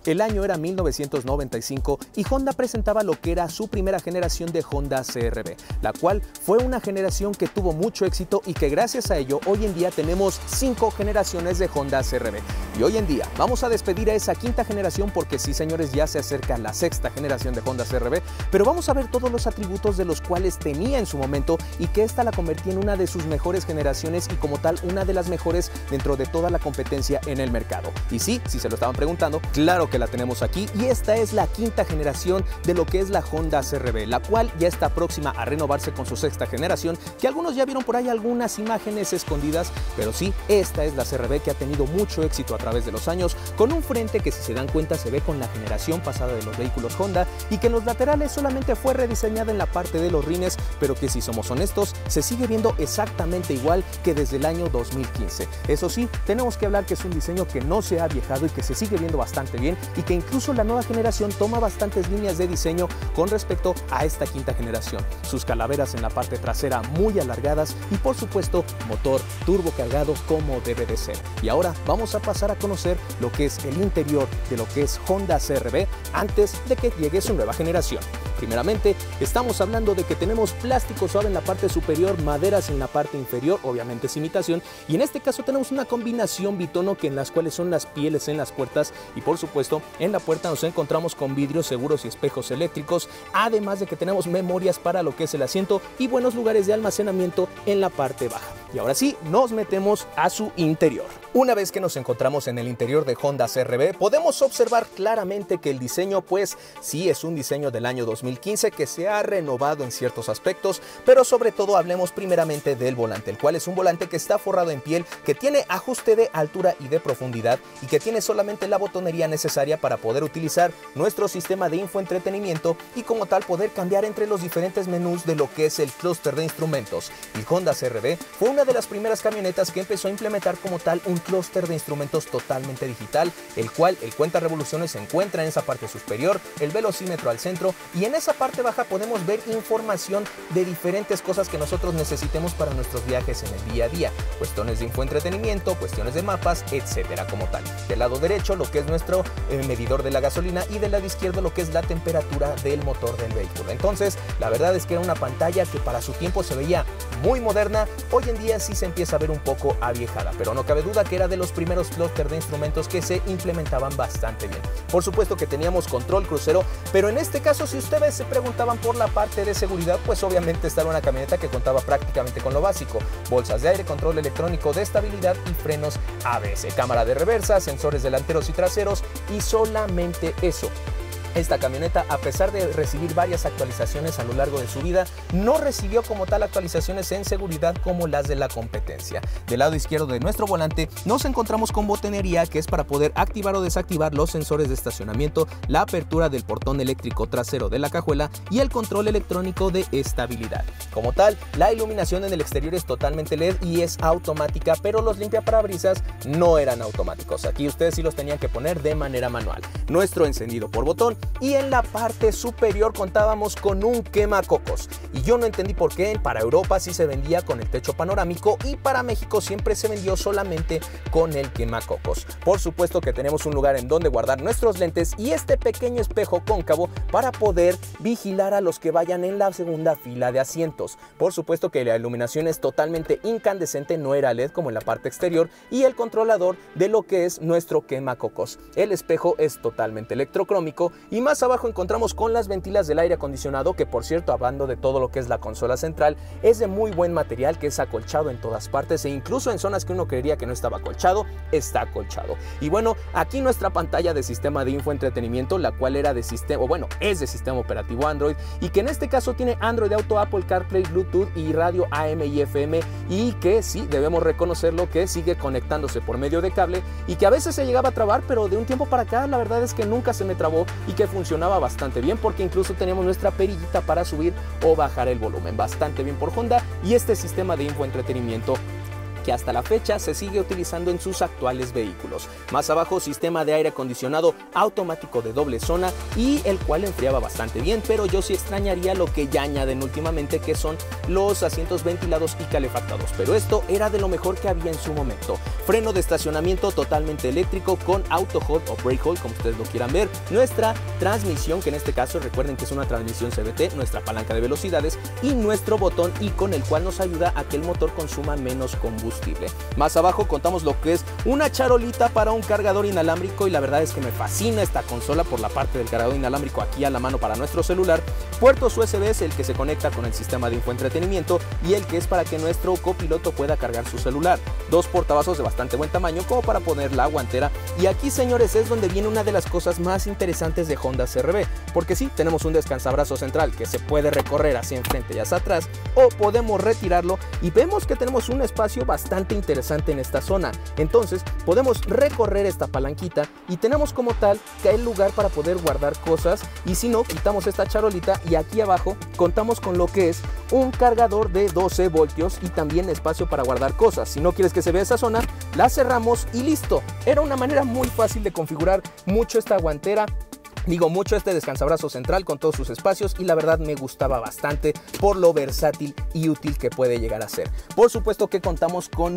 El año era 1995 y Honda presentaba lo que era su primera generación de Honda CR-V, la cual fue una generación que tuvo mucho éxito y que gracias a ello hoy en día tenemos 5 generaciones de Honda CR-V. Y hoy en día vamos a despedir a esa quinta generación porque sí, señores, ya se acerca la sexta generación de Honda CR-V, pero vamos a ver todos los atributos de los cuales tenía en su momento y que esta la convertía en una de sus mejores generaciones y como tal una de las mejores dentro de toda la competencia en el mercado. Y sí, si se lo estaban preguntando, claro que la tenemos aquí y esta es la quinta generación de lo que es la Honda CR-V, la cual ya está próxima a renovarse con su sexta generación, que algunos ya vieron por ahí algunas imágenes escondidas, pero sí, esta es la CR-V que ha tenido mucho éxito a través de los años, con un frente que, si se dan cuenta, se ve con la generación pasada de los vehículos Honda y que en los laterales solamente fue rediseñada en la parte de los rines, pero que, si somos honestos, se sigue viendo exactamente igual que desde el año 2015. Eso sí, tenemos que hablar que es un diseño que no se ha viejado y que se sigue viendo bastante bien y que incluso la nueva generación toma bastantes líneas de diseño con respecto a esta quinta generación. Sus calaveras en la parte trasera muy alargadas y, por supuesto, motor turbo cargado como debe de ser. Y ahora vamos a pasar a conocer lo que es el interior de lo que es Honda CR-V antes de que llegue su nueva generación. Primeramente, estamos hablando de que tenemos plástico suave en la parte superior, maderas en la parte inferior, obviamente es imitación, y en este caso tenemos una combinación bitono que en las cuales son las pieles en las puertas y, por supuesto, en la puerta nos encontramos con vidrios seguros y espejos eléctricos, además de que tenemos memorias para lo que es el asiento y buenos lugares de almacenamiento en la parte baja. Y ahora sí, nos metemos a su interior. Una vez que nos encontramos en el interior de Honda CR-V, podemos observar claramente que el diseño, pues sí, es un diseño del año 2015 que se ha renovado en ciertos aspectos, pero sobre todo hablemos primeramente del volante, el cual es un volante que está forrado en piel, que tiene ajuste de altura y de profundidad y que tiene solamente la botonería necesaria para poder utilizar nuestro sistema de infoentretenimiento y como tal poder cambiar entre los diferentes menús de lo que es el clúster de instrumentos. Y Honda CR-V fue una de las primeras camionetas que empezó a implementar como tal un clúster de instrumentos totalmente digital, el cual el cuenta revoluciones se encuentra en esa parte superior, el velocímetro al centro, y en esa parte baja podemos ver información de diferentes cosas que nosotros necesitemos para nuestros viajes en el día a día, cuestiones de infoentretenimiento, cuestiones de mapas, etcétera como tal. Del lado derecho lo que es nuestro medidor de la gasolina y del lado izquierdo lo que es la temperatura del motor del vehículo. Entonces, la verdad es que era una pantalla que para su tiempo se veía muy moderna. Hoy en día sí se empieza a ver un poco aviejada, pero no cabe duda que era de los primeros clúster de instrumentos que se implementaban bastante bien. Por supuesto que teníamos control crucero, pero en este caso, si ustedes se preguntaban por la parte de seguridad, pues obviamente esta era una camioneta que contaba prácticamente con lo básico: bolsas de aire, control electrónico de estabilidad y frenos ABS, cámara de reversa, sensores delanteros y traseros, y solamente eso. Esta camioneta, a pesar de recibir varias actualizaciones a lo largo de su vida, no recibió como tal actualizaciones en seguridad como las de la competencia. Del lado izquierdo de nuestro volante nos encontramos con botonería, que es para poder activar o desactivar los sensores de estacionamiento, la apertura del portón eléctrico trasero de la cajuela y el control electrónico de estabilidad. Como tal, la iluminación en el exterior es totalmente LED y es automática, pero los limpiaparabrisas no eran automáticos. Aquí ustedes sí los tenían que poner de manera manual. Nuestro encendido por botón, y en la parte superior contábamos con un quemacocos, y yo no entendí por qué para Europa sí se vendía con el techo panorámico y para México siempre se vendió solamente con el quemacocos. Por supuesto que tenemos un lugar en donde guardar nuestros lentes y este pequeño espejo cóncavo para poder vigilar a los que vayan en la segunda fila de asientos. Por supuesto que la iluminación es totalmente incandescente, no era LED como en la parte exterior, y el controlador de lo que es nuestro quemacocos. El espejo es totalmente electrocrómico. Y más abajo encontramos con las ventilas del aire acondicionado, que, por cierto, hablando de todo lo que es la consola central, es de muy buen material, que es acolchado en todas partes e incluso en zonas que uno creería que no estaba acolchado, está acolchado. Y bueno, aquí nuestra pantalla de sistema de infoentretenimiento, la cual era de sistema, o bueno, es de sistema operativo Android, y que en este caso tiene Android Auto, Apple CarPlay, Bluetooth y radio AM y FM, y que sí, debemos reconocerlo, que sigue conectándose por medio de cable y que a veces se llegaba a trabar, pero de un tiempo para acá la verdad es que nunca se me trabó y que funcionaba bastante bien, porque incluso teníamos nuestra perillita para subir o bajar el volumen. Bastante bien por Honda. Y este sistema de infoentretenimiento que hasta la fecha se sigue utilizando en sus actuales vehículos. Más abajo, sistema de aire acondicionado automático de doble zona y el cual enfriaba bastante bien, pero yo sí extrañaría lo que ya añaden últimamente, que son los asientos ventilados y calefactados, pero esto era de lo mejor que había en su momento. Freno de estacionamiento totalmente eléctrico con auto hold o brake hold, como ustedes lo quieran ver. Nuestra transmisión, que en este caso recuerden que es una transmisión CVT, nuestra palanca de velocidades y nuestro botón y con el cual nos ayuda a que el motor consuma menos combustible. Más abajo contamos lo que es una charolita para un cargador inalámbrico, y la verdad es que me fascina esta consola por la parte del cargador inalámbrico aquí a la mano para nuestro celular. Puertos USB, el que se conecta con el sistema de infoentretenimiento y el que es para que nuestro copiloto pueda cargar su celular. Dos portavasos de bastante buen tamaño como para poner la guantera, y aquí, señores, es donde viene una de las cosas más interesantes de Honda CR-V, porque sí, tenemos un descansabrazo central que se puede recorrer hacia enfrente y hacia atrás, o podemos retirarlo y vemos que tenemos un espacio bastante interesante en esta zona. Entonces podemos recorrer esta palanquita y tenemos como tal que hay lugar para poder guardar cosas, y si no, quitamos esta charolita y aquí abajo contamos con lo que es un cargador de 12 voltios y también espacio para guardar cosas. Si no quieres que se vea esa zona, la cerramos y listo. Era una manera muy fácil de configurar mucho esta guantera. Mucho este descansabrazo central con todos sus espacios, y la verdad me gustaba bastante por lo versátil y útil que puede llegar a ser. Por supuesto que contamos con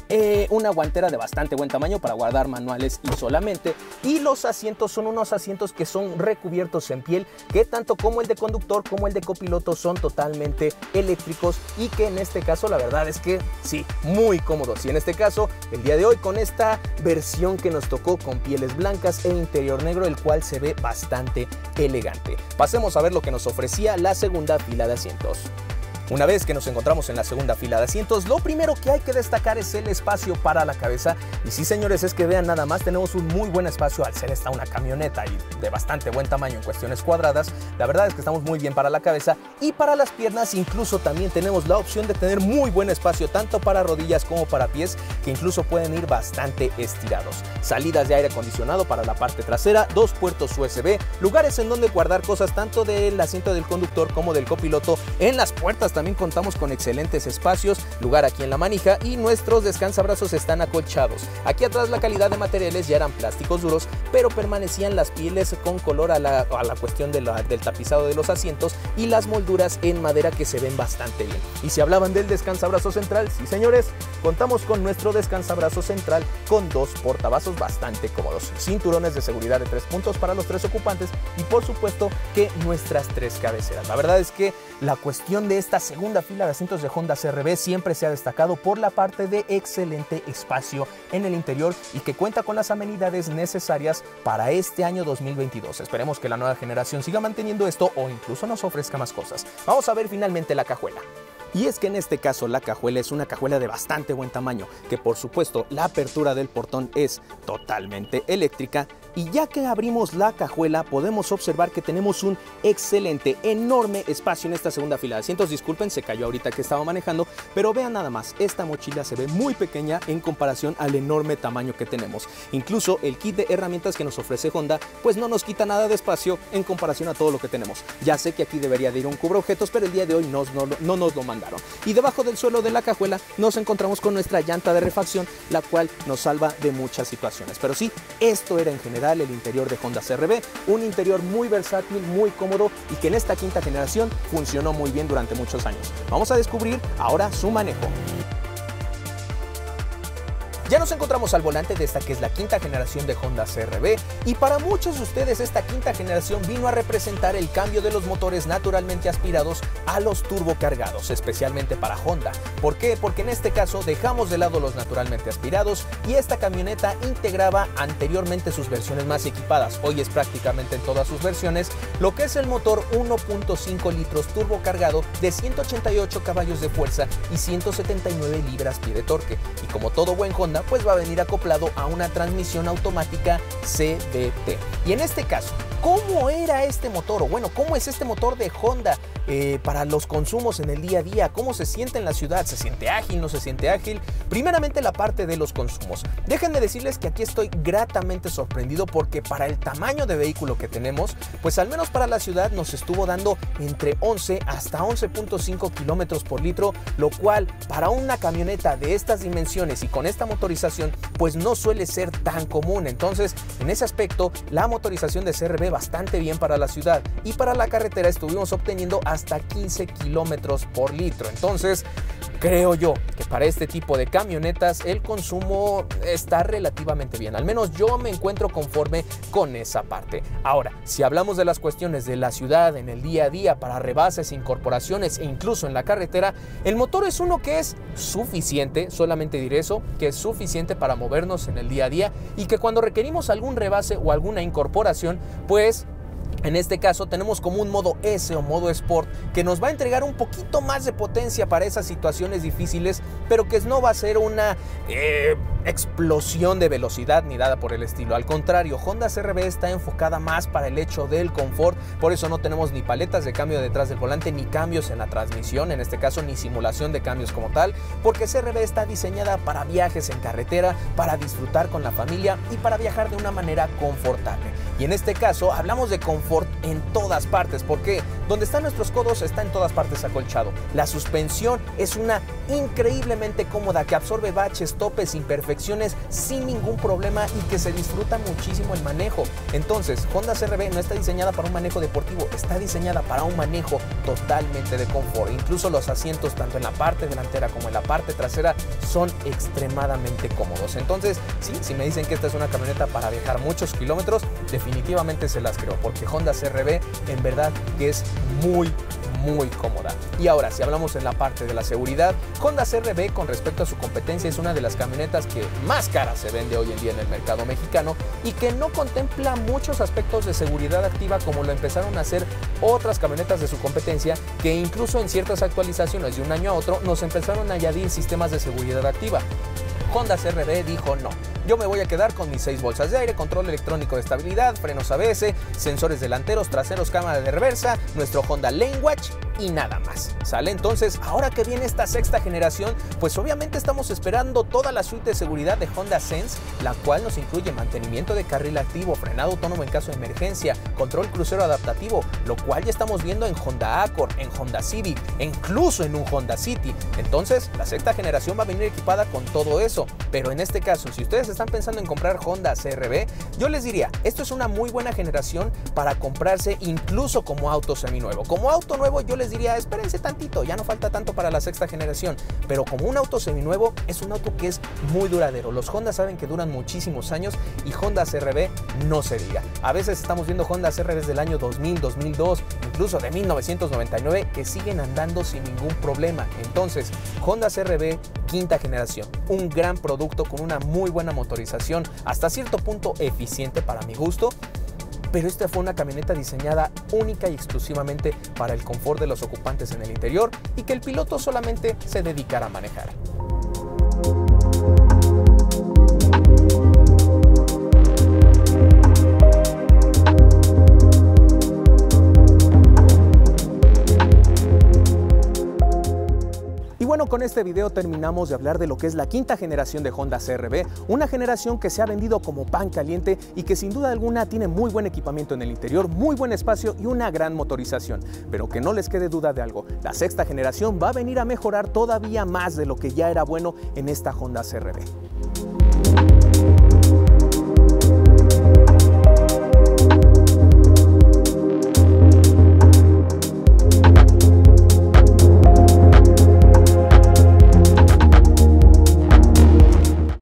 una guantera de bastante buen tamaño para guardar manuales y solamente, y los asientos son unos asientos que son recubiertos en piel, que tanto como el de conductor como el de copiloto son totalmente eléctricos, y que en este caso la verdad es que sí, muy cómodos. Y en este caso el día de hoy con esta versión que nos tocó con pieles blancas e interior negro, el cual se ve bastante elegante. Pasemos a ver lo que nos ofrecía la segunda fila de asientos. Una vez que nos encontramos en la segunda fila de asientos, lo primero que hay que destacar es el espacio para la cabeza. Y sí, señores, es que vean nada más, tenemos un muy buen espacio al ser esta una camioneta y de bastante buen tamaño en cuestiones cuadradas. La verdad es que estamos muy bien para la cabeza y para las piernas. Incluso también tenemos la opción de tener muy buen espacio tanto para rodillas como para pies, que incluso pueden ir bastante estirados. Salidas de aire acondicionado para la parte trasera, dos puertos USB, lugares en donde guardar cosas tanto del asiento del conductor como del copiloto. En las puertas también contamos con excelentes espacios, lugar aquí en la manija, y nuestros descansabrazos están acolchados. Aquí atrás la calidad de materiales ya eran plásticos duros, pero permanecían las pieles con color a la cuestión del tapizado de los asientos y las molduras en madera que se ven bastante bien. Y si hablaban del descansabrazo central, sí, señores, contamos con nuestro descansabrazo central con dos portavasos bastante cómodos, cinturones de seguridad de 3 puntos para los 3 ocupantes y por supuesto que nuestras 3 cabeceras. La verdad es que la cuestión de esta segunda fila de asientos de Honda CR-V siempre se ha destacado por la parte de excelente espacio en el interior y que cuenta con las amenidades necesarias para este año 2022. Esperemos que la nueva generación siga manteniendo esto o incluso nos ofrezca más cosas. Vamos a ver finalmente la cajuela. Y es que en este caso la cajuela es una cajuela de bastante buen tamaño, que por supuesto la apertura del portón es totalmente eléctrica, y ya que abrimos la cajuela podemos observar que tenemos un excelente, enorme espacio en esta segunda fila de asientos. Disculpen, se cayó ahorita que estaba manejando, pero vean nada más, esta mochila se ve muy pequeña en comparación al enorme tamaño que tenemos. Incluso el kit de herramientas que nos ofrece Honda pues no nos quita nada de espacio en comparación a todo lo que tenemos. Ya sé que aquí debería de ir un cubreobjetos, pero el día de hoy no nos lo mandaron. Y debajo del suelo de la cajuela nos encontramos con nuestra llanta de refacción, la cual nos salva de muchas situaciones. Pero sí, esto era en general el interior de Honda CR-V, un interior muy versátil, muy cómodo y que en esta quinta generación funcionó muy bien durante muchos años. Vamos a descubrir ahora su manejo. Ya nos encontramos al volante de esta que es la quinta generación de Honda CR-V, y para muchos de ustedes esta quinta generación vino a representar el cambio de los motores naturalmente aspirados a los turbocargados, especialmente para Honda. ¿Por qué? Porque en este caso dejamos de lado los naturalmente aspirados y esta camioneta integraba anteriormente sus versiones más equipadas, hoy es prácticamente en todas sus versiones, lo que es el motor 1.5 litros turbocargado de 188 caballos de fuerza y 179 libras-pie de torque, y como todo buen Honda pues va a venir acoplado a una transmisión automática CVT. Y en este caso, ¿Cómo era este motor? O bueno, ¿cómo es este motor de Honda para los consumos en el día a día? ¿Cómo se siente en la ciudad? ¿Se siente ágil? ¿No se siente ágil? Primeramente la parte de los consumos. Déjenme decirles que aquí estoy gratamente sorprendido porque para el tamaño de vehículo que tenemos, pues al menos para la ciudad nos estuvo dando entre 11 hasta 11.5 kilómetros por litro, lo cual para una camioneta de estas dimensiones y con esta motorización, pues no suele ser tan común. Entonces, en ese aspecto, la motorización de CR-V bastante bien para la ciudad, y para la carretera estuvimos obteniendo hasta 15 kilómetros por litro. Entonces, creo yo que para este tipo de camionetas el consumo está relativamente bien. Al menos yo me encuentro conforme con esa parte. Ahora, si hablamos de las cuestiones de la ciudad en el día a día para rebases, incorporaciones e incluso en la carretera, el motor es uno que es suficiente, solamente diré eso, que es suficiente para movernos en el día a día, y que cuando requerimos algún rebase o alguna incorporación, pues en este caso tenemos como un modo S o modo Sport que nos va a entregar un poquito más de potencia para esas situaciones difíciles, pero que no va a ser una explosión de velocidad ni nada por el estilo. Al contrario, Honda CR-V está enfocada más para el hecho del confort. Por eso no tenemos ni paletas de cambio detrás del volante, ni cambios en la transmisión, en este caso ni simulación de cambios como tal, porque CR-V está diseñada para viajes en carretera, para disfrutar con la familia y para viajar de una manera confortable. Y en este caso hablamos de confort en todas partes, porque donde están nuestros codos está en todas partes acolchado. La suspensión es una increíblemente cómoda que absorbe baches, topes, imperfecciones sin ningún problema y que se disfruta muchísimo el manejo. Entonces, Honda CR-V no está diseñada para un manejo deportivo, está diseñada para un manejo totalmente de confort. Incluso los asientos, tanto en la parte delantera como en la parte trasera, son extremadamente cómodos. Entonces, sí, si me dicen que esta es una camioneta para viajar muchos kilómetros, definitivamente se las creo, porque Honda CR-V en verdad que es muy cómoda. Y ahora, si hablamos en la parte de la seguridad, Honda CR-V con respecto a su competencia es una de las camionetas que más cara se vende hoy en día en el mercado mexicano y que no contempla muchos aspectos de seguridad activa como lo empezaron a hacer otras camionetas de su competencia, que incluso en ciertas actualizaciones de un año a otro nos empezaron a añadir sistemas de seguridad activa. Honda CR-V dijo no, yo me voy a quedar con mis 6 bolsas de aire, control electrónico de estabilidad, frenos ABS, sensores delanteros, traseros, cámara de reversa, nuestro Honda Lane Watch y nada más. ¿Sale? Entonces, ahora que viene esta sexta generación, pues obviamente estamos esperando toda la suite de seguridad de Honda Sense, la cual nos incluye mantenimiento de carril activo, frenado autónomo en caso de emergencia, control crucero adaptativo, lo cual ya estamos viendo en Honda Accord, en Honda Civic e incluso en un Honda City. Entonces, la sexta generación va a venir equipada con todo eso. Pero en este caso, si ustedes están pensando en comprar Honda CR-V, yo les diría, esto es una muy buena generación para comprarse incluso como auto seminuevo. Como auto nuevo yo les diría, espérense tantito, ya no falta tanto para la sexta generación, pero como un auto seminuevo es un auto que es muy duradero. Los Honda saben que duran muchísimos años y Honda CR-V no se diga. A veces estamos viendo Honda CR-V del año 2000, 2002, incluso de 1999 que siguen andando sin ningún problema. Entonces, Honda CR-V quinta generación, un gran producto con una muy buena motorización, hasta cierto punto eficiente para mi gusto, pero esta fue una camioneta diseñada única y exclusivamente para el confort de los ocupantes en el interior y que el piloto solamente se dedicara a manejar. Y bueno, con este video terminamos de hablar de lo que es la quinta generación de Honda CR-V, una generación que se ha vendido como pan caliente y que sin duda alguna tiene muy buen equipamiento en el interior, muy buen espacio y una gran motorización. Pero que no les quede duda de algo, la sexta generación va a venir a mejorar todavía más de lo que ya era bueno en esta Honda CR-V.